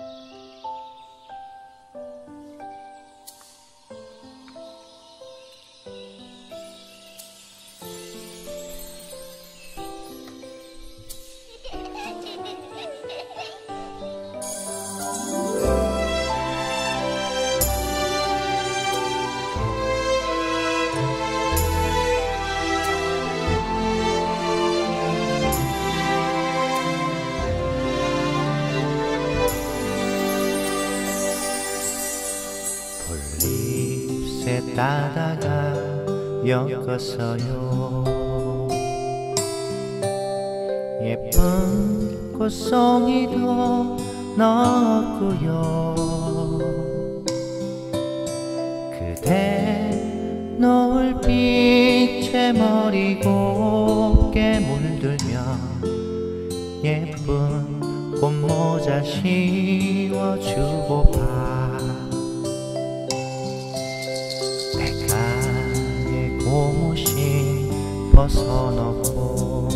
잎새 따다가 엮었어요. 예쁜 꽃송이도 넣었고요. 그대 노을빛에 머리 곱게 물들며 예쁜 꽃모자 씌워주고파. 고무신 벗어놓고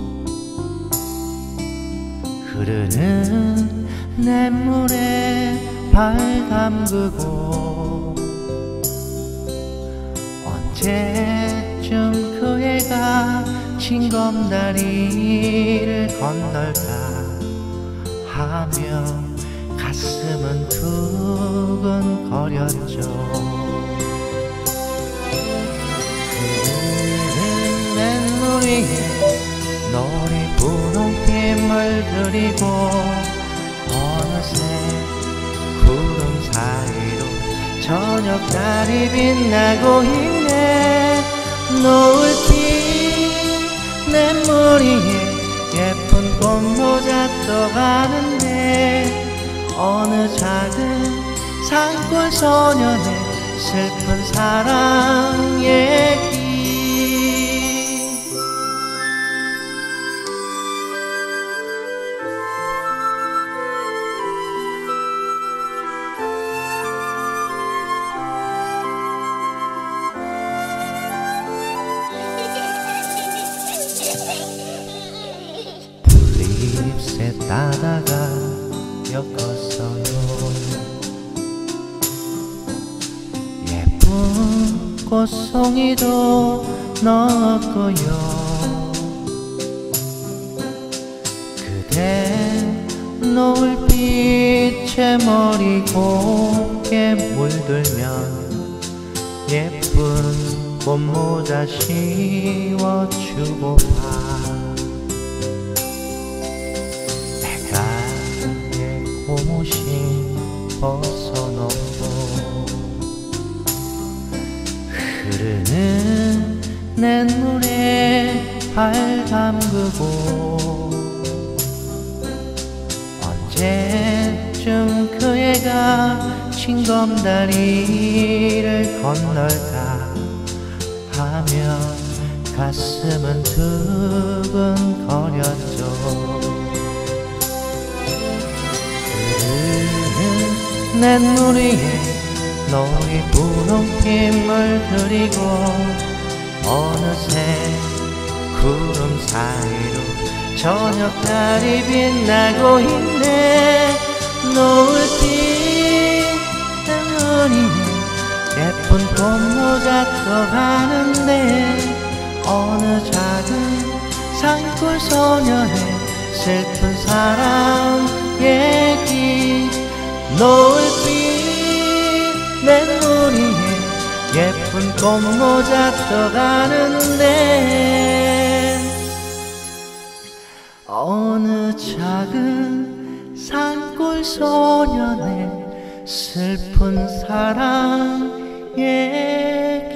흐르는 냇물에 발 담그고 언제쯤 그 애가 징검다리를 건널까 하며 가슴은 두근거렸죠. 냇물 위에 노리 분홍빛 물들이고 어느새 구름 사이로 저녁달이 빛나고 있네. 노을빛 냇물 위에 예쁜 꽃모자 떠가는데 어느 작은 산골 소년의 슬픈 사랑 얘기. 잎새 따다가 엮었어요. 예쁜 꽃송이도 넣었고요. 그대 노을빛에 머리 곱게 물들면 예쁜 꽃모자 씌워주고파. 고무신 벗어놓고 흐르는 냇물에 발 담그고 언제쯤 그 애가 징검다리를 건널까 하며 가슴은 두근거렸죠. 냇물 위에 노리 분홍빛 물들이고 어느새 구름 사이로 저녁달이 빛나고 있네. 노을빛 냇물 위에 예쁜 꽃모자 떠가는데 어느 작은 산골 소년의 슬픈 사랑 얘기. 노을빛 냇물 위에 예쁜 꽃모자 떠가는데 어느 작은 산골 소년의 슬픈 사랑 얘기.